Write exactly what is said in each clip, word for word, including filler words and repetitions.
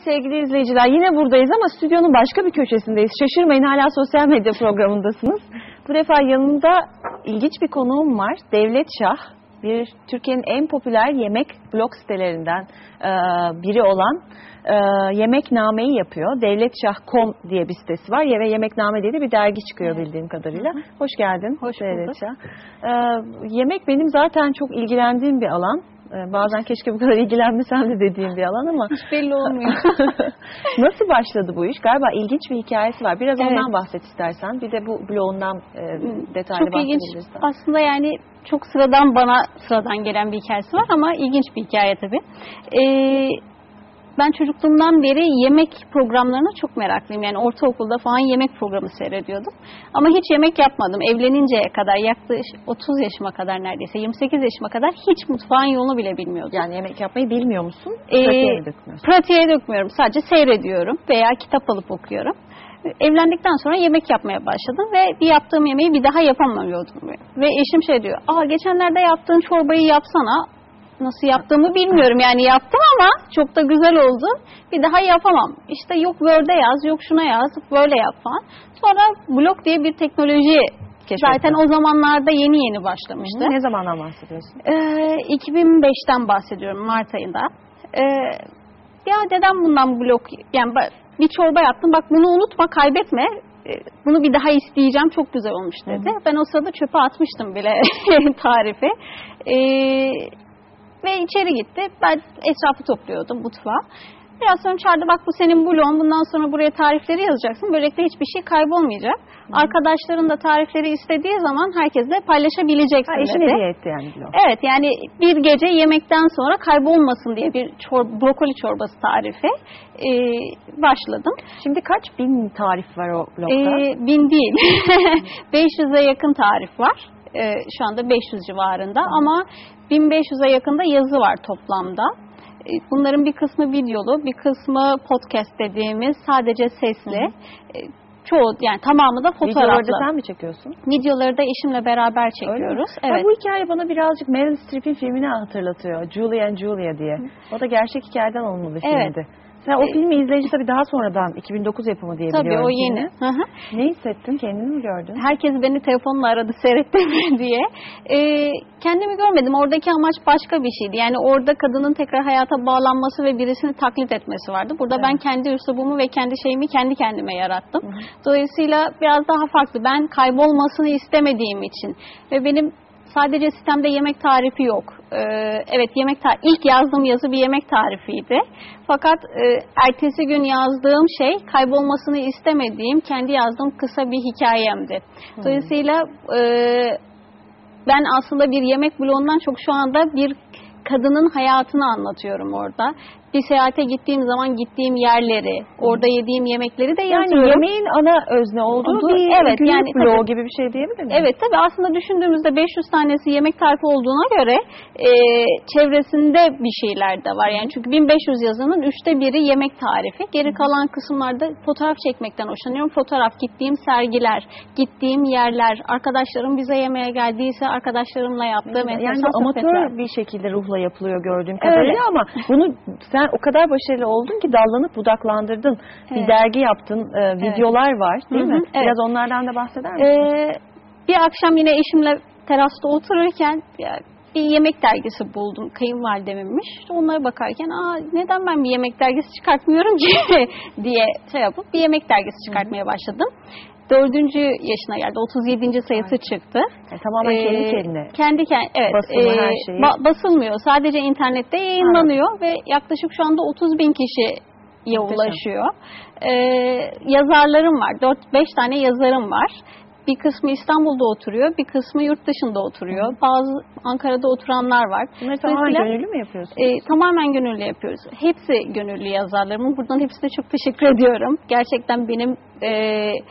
sevgili izleyiciler, yine buradayız ama stüdyonun başka bir köşesindeyiz. Şaşırmayın, hala sosyal medya programındasınız. Bu defa yanımda ilginç bir konuğum var. Devlet Şah, bir Türkiye'nin en popüler yemek blog sitelerinden e, biri olan e, Yemekname'yi yapıyor. devletşah nokta com diye bir sitesi var ve Yemekname diye de bir dergi çıkıyor, evet, bildiğim kadarıyla. Hı hı. Hoş geldin. Hoş bulduk. E, yemek benim zaten çok ilgilendiğim bir alan. Bazen keşke bu kadar ilgilenmesem de dediğim bir alan ama hiç belli olmuyor. Nasıl başladı bu iş? Galiba ilginç bir hikayesi var. Biraz evet. ondan bahset istersen. Bir de bu blogundan e, detaylı çok ilginç. bahsedebilirsen. Aslında yani çok sıradan, bana sıradan gelen bir hikayesi var ama ilginç bir hikaye tabii. Ee, ben çocukluğumdan beri yemek programlarına çok meraklıyım. Yani ortaokulda falan yemek programı seyrediyordum. Ama hiç yemek yapmadım. Evleninceye kadar, yaklaşık otuz yaşıma kadar, neredeyse yirmi sekiz yaşıma kadar hiç mutfağın yolunu bile bilmiyordum. Yani yemek yapmayı bilmiyor musun? Ee, pratiğe mi dökmüyorsun? Pratiğe dökmüyorum. Sadece seyrediyorum veya kitap alıp okuyorum. Evlendikten sonra yemek yapmaya başladım ve bir yaptığım yemeği bir daha yapamıyordum. Ve eşim şey diyor, aa geçenlerde yaptığın çorbayı yapsana. Nasıl yaptığımı bilmiyorum, yani yaptım ama çok da güzel oldu. Bir daha yapamam. İşte yok Word'e yaz, yok şuna yaz, böyle yap falan. Sonra blog diye bir teknoloji keşfettim. Zaten o zamanlarda yeni yeni başlamıştı. Hı hı. Ne zamandan bahsediyorsun? Ee, iki bin beşten bahsediyorum, Mart ayında. Ee, ya dedem bundan blog, yani bir çorba yaptım, bak bunu unutma, kaybetme. Bunu bir daha isteyeceğim, çok güzel olmuş dedi. Hı hı. Ben o sırada çöpe atmıştım bile tarifi. Eee Ve içeri gitti. Ben etrafı topluyordum, mutfağa. Biraz sonra çağırdı, bak bu senin blogun, bundan sonra buraya tarifleri yazacaksın. Böylelikle hiçbir şey kaybolmayacak. Hı. Arkadaşların da tarifleri istediği zaman herkesle paylaşabileceksin ha, dedi. Eşin hediye etti yani blog. Evet, yani bir gece yemekten sonra kaybolmasın diye bir çor brokoli çorbası tarifi ee, başladım. Şimdi kaç bin tarif var o blogda? Ee, bin değil. beş yüze yakın tarif var. Ee, şu anda beş yüz civarında. Hı. Ama bin beş yüze yakında yazı var toplamda. Bunların bir kısmı videolu, bir kısmı podcast dediğimiz sadece sesli. Hı. Çoğu, yani tamamı da fotoğraflı. Videoları da sen mi çekiyorsun? Videoları da eşimle beraber çekiyoruz. Evet. Ya bu hikaye bana birazcık Meryl Streep'in filmini hatırlatıyor. Julie and Julia diye. Hı. O da gerçek hikayeden alınma bir evet. filmdi. Sen o filmi izleyici tabii daha sonradan, iki bin dokuz yapımı diye tabii, biliyorum. Tabii o yeni. Hı hı. Ne hissettin? Kendini mi gördün? Herkes beni telefonla aradı, seyretti mi diye. Ee, kendimi görmedim. Oradaki amaç başka bir şeydi. Yani orada kadının tekrar hayata bağlanması ve birisini taklit etmesi vardı. Burada evet. ben kendi üslubumu ve kendi şeyimi kendi kendime yarattım. Hı hı. Dolayısıyla biraz daha farklı. Ben kaybolmasını istemediğim için ve benim sadece sitemde yemek tarifi yok. Ee, evet, yemek tarifi, ilk yazdığım yazı bir yemek tarifiydi. Fakat e, ertesi gün yazdığım şey kaybolmasını istemediğim, kendi yazdığım kısa bir hikayemdi. Hmm. Dolayısıyla e, ben aslında bir yemek blogundan çok şu anda bir kadının hayatını anlatıyorum orada. Bir seyahate gittiğim zaman gittiğim yerleri, orada yediğim yemekleri de yazıyorum. Yani yemeğin ana özne olduğu olduğu bir evet, günlük yani, bloğu tabii, gibi bir şey diyebilir miyim? Evet, tabii aslında düşündüğümüzde beş yüz tanesi yemek tarifi olduğuna göre e, çevresinde bir şeyler de var. Yani çünkü bin beş yüz yazının üçte biri yemek tarifi. Geri kalan kısımlarda fotoğraf çekmekten hoşlanıyorum. Fotoğraf, gittiğim sergiler, gittiğim yerler, arkadaşlarım bize yemeğe geldiyse arkadaşlarımla yaptığım yani, yani amatör bir şekilde ruhla yapılıyor gördüğüm kadarıyla öyle. Ama bunu sen o kadar başarılı oldun ki dallanıp budaklandırdın. Evet. Bir dergi yaptın, e, videolar evet. var değil Hı-hı. mi? Biraz evet. onlardan da bahseder misin? Ee, bir akşam yine eşimle terasta otururken bir yemek dergisi buldum. Kayınvalideminmiş. İşte onlara bakarken aa neden ben bir yemek dergisi çıkartmıyorum ki diye şey yapıp bir yemek dergisi çıkartmaya başladım. Dördüncü yaşına geldi. otuz yedinci sayısı çıktı. E, tamamen ee, kendi kendine. Kendi kendine. Evet. Basımı e, her şeyi. Ba- basılmıyor. Sadece internette yayınlanıyor evet. ve yaklaşık şu anda otuz bin kişiye ulaşıyor. Ee, yazarlarım var. dört beş tane yazarım var. Bir kısmı İstanbul'da oturuyor, bir kısmı yurt dışında oturuyor. Hı. Bazı Ankara'da oturanlar var. Bunları tamamen gönüllü mü yapıyorsunuz? E, tamamen gönüllü yapıyoruz. Hepsi gönüllü yazarlarımın. Buradan hepsine çok teşekkür ediyorum. Gerçekten benim e,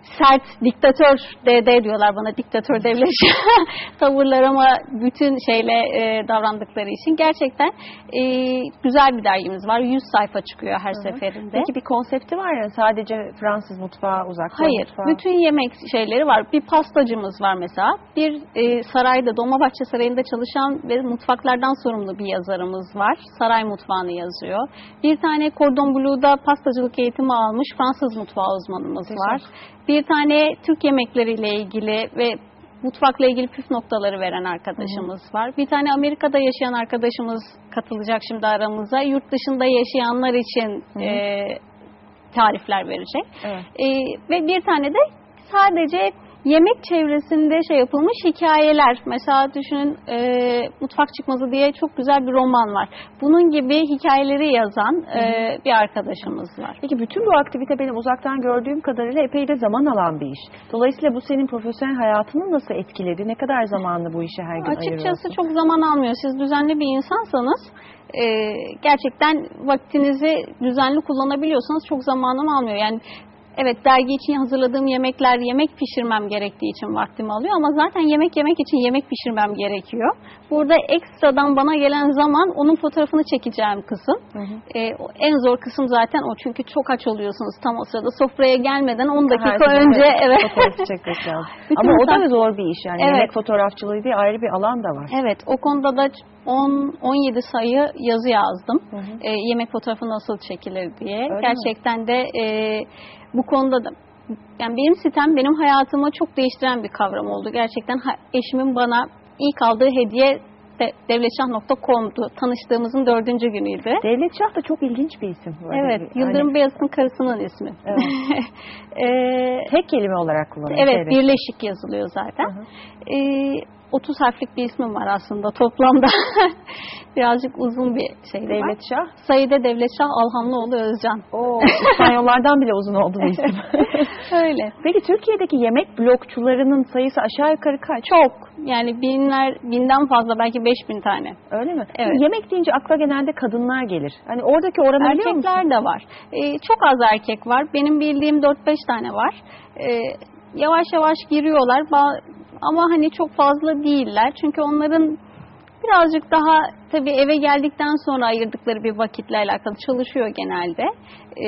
sert, diktatör D D diyorlar bana, diktatör devlet tavırlarıma bütün şeyle e, davrandıkları için. Gerçekten e, güzel bir dergimiz var. yüz sayfa çıkıyor her Hı-hı. seferinde. Peki bir konsepti var ya, sadece Fransız mutfağı, uzak doğu Hayır, mutfağı. bütün yemek şeyleri var. Bir pastacımız var mesela. Bir e, sarayda, Dolmabahçe Sarayı'nda çalışan ve mutfaklardan sorumlu bir yazarımız var. Saray mutfağını yazıyor. Bir tane Cordon Bleu'da pastacılık eğitimi almış Fransız mutfağı uzmanımız Güzel. var. Bir tane Türk yemekleriyle ilgili ve mutfakla ilgili püf noktaları veren arkadaşımız Hı-hı. var. Bir tane Amerika'da yaşayan arkadaşımız katılacak şimdi aramıza. Yurt dışında yaşayanlar için e, tarifler verecek. Evet. E, ve bir tane de sadece yemek çevresinde şey yapılmış hikayeler. Mesela düşünün e, Mutfak Çıkmazı diye çok güzel bir roman var. Bunun gibi hikayeleri yazan e, bir arkadaşımız var. Peki bütün bu aktivite benim uzaktan gördüğüm kadarıyla epey de zaman alan bir iş. Dolayısıyla bu senin profesyonel hayatını nasıl etkiledi? Ne kadar zamanını bu işe her gün Açıkçası ayırıyorsun? Açıkçası çok zaman almıyor. Siz düzenli bir insansanız e, gerçekten vaktinizi düzenli kullanabiliyorsanız çok zamanım almıyor. Yani evet, dergi için hazırladığım yemekler, yemek pişirmem gerektiği için vaktimi alıyor ama zaten yemek yemek için yemek pişirmem gerekiyor. Burada ekstradan bana gelen zaman onun fotoğrafını çekeceğim kısım. Hı hı. Ee, en zor kısım zaten o, çünkü çok aç oluyorsunuz tam o sırada. Sofraya gelmeden on dakika Her önce evet. fotoğrafı çekmek lazım. Ama o da zor bir iş yani. Evet. Yemek fotoğrafçılığı diye ayrı bir alan da var. Evet, o konuda da on on yedi sayı yazı yazdım. Hı hı. Ee, yemek fotoğrafı nasıl çekilir diye. Öyle Gerçekten mi? de e, bu konuda da yani benim sitem benim hayatımı çok değiştiren bir kavram oldu. Gerçekten eşimin bana ilk aldığı hediye de devletşah nokta com'du. Tanıştığımızın dördüncü günüydü. Devletşah da çok ilginç bir isim. Evet. Yani... Yıldırım Beyazıt'ın karısının ismi. Evet. ee, Tek kelime olarak kullanılıyor. Evet. Devletşah. Birleşik yazılıyor zaten. Hı hı. Ee, otuz harflik bir ismim var aslında toplamda. Birazcık uzun bir şey var. Devletşah? Saide Devletşah Alhamlıoğlu Özcan. Oo, İspanyollardan bile uzun oldu bu isim. Öyle. Peki Türkiye'deki yemek blogçularının sayısı aşağı yukarı kaç? Çok. Yani binler, binden fazla, belki beş bin tane. Öyle mi? Evet. Yemek deyince akla genelde kadınlar gelir. Hani oradaki oranı biliyor musun? Erkekler de var. Ee, çok az erkek var. Benim bildiğim dört beş tane var. Ee, yavaş yavaş giriyorlar. Ama hani çok fazla değiller. Çünkü onların birazcık daha tabii eve geldikten sonra ayırdıkları bir vakitle alakalı çalışıyor genelde. Ee,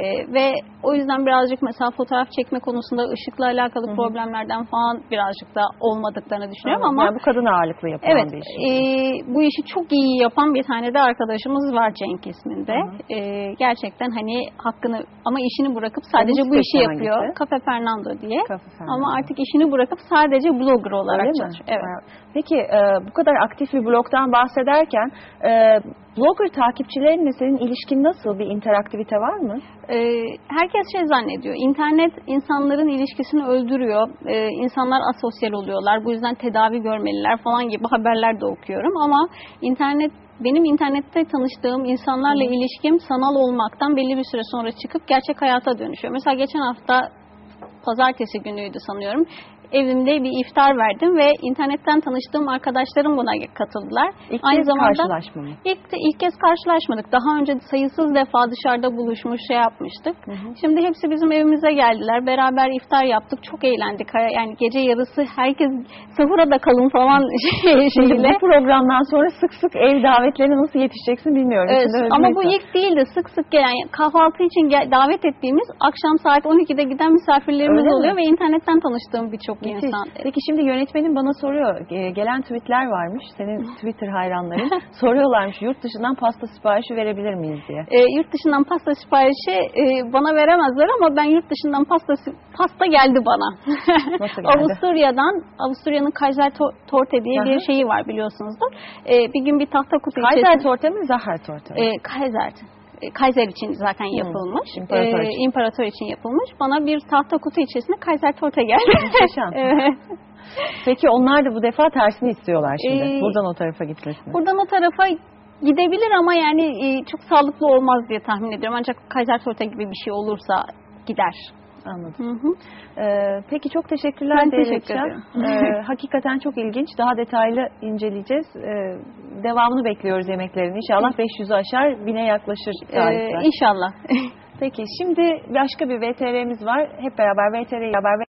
ve o yüzden birazcık mesela fotoğraf çekme konusunda ışıkla alakalı Hı-hı. problemlerden falan birazcık da olmaduklarını düşünüyorum. Evet, ama yani bu kadın ağırlıklı yapılan evet, bir iş. E, bu işi çok iyi yapan bir tane de arkadaşımız var, Cenk isminde. E, gerçekten hani hakkını, ama işini bırakıp sadece Onun bu işi yapıyor. Hangisi? Cafe Fernando diye. Cafe Fernando. Ama artık işini bırakıp sadece blogger olarak Öyle çalışıyor. Evet. Peki e, bu kadar aktif bir blogdan bahsederken e, blogger takipçilerinle senin ilişkin nasıl? Bir interaktivite var mı? Ee, herkes şey zannediyor. İnternet insanların ilişkisini öldürüyor. Ee, insanlar asosyal oluyorlar. Bu yüzden tedavi görmeliler falan gibi haberler de okuyorum. Ama internet benim internette tanıştığım insanlarla hmm. ilişkim sanal olmaktan belli bir süre sonra çıkıp gerçek hayata dönüşüyor. Mesela geçen hafta pazartesi günüydü sanıyorum. Evimde bir iftar verdim ve internetten tanıştığım arkadaşlarım buna katıldılar. İlk Aynı kez zamanda karşılaşma mı? İlk, de, ilk kez karşılaşmadık. Daha önce sayısız defa dışarıda buluşmuş, şey yapmıştık. Hı hı. Şimdi hepsi bizim evimize geldiler. Beraber iftar yaptık. Çok eğlendik. Yani gece yarısı herkes sahura da kalın falan şeyle. Şimdi bu programdan sonra sık sık ev davetlerine nasıl yetişeceksin bilmiyorum. Evet, ama bu ilk değildi. Sık sık gelen, yani kahvaltı için gel, davet ettiğimiz, akşam saat on ikide giden misafirlerimiz Öyle oluyor mi? Ve internetten tanıştığım birçok İnsan. Peki şimdi yönetmenin bana soruyor. Gelen tweetler varmış. Senin Twitter hayranların. Soruyorlarmış, yurt dışından pasta siparişi verebilir miyiz diye. E, yurt dışından pasta siparişi e, bana veremezler ama ben yurt dışından pasta pasta geldi bana. Nasıl geldi? Avusturya'dan, Avusturya'nın Kaiser Torte diye Aha. bir şeyi var biliyorsunuzdur. E, bir gün bir tahta kutu Kaiser içerisinde. Torte mi? Zahar Torte mi? E, Kaiser. Kaiser için zaten yapılmış. Hmm, imparator, ee, için. imparator için yapılmış. Bana bir tahta kutu içerisinde Kaiser Torte geldi. Evet. Peki onlar da bu defa tersini istiyorlar şimdi. Ee, buradan o tarafa gitmesini. Buradan o tarafa gidebilir ama yani e, çok sağlıklı olmaz diye tahmin ediyorum. Ancak Kaiser Torte gibi bir şey olursa gider. Anladım. Hı hı. Ee, peki çok teşekkürler. Ben teşekkür ederim. Ee, hakikaten çok ilginç. Daha detaylı inceleyeceğiz. Ee, devamını bekliyoruz yemeklerin. İnşallah beş yüzü aşar, bine yaklaşır. Ee, inşallah. Peki şimdi başka bir V T R'miz var. Hep beraber V T R'yi haber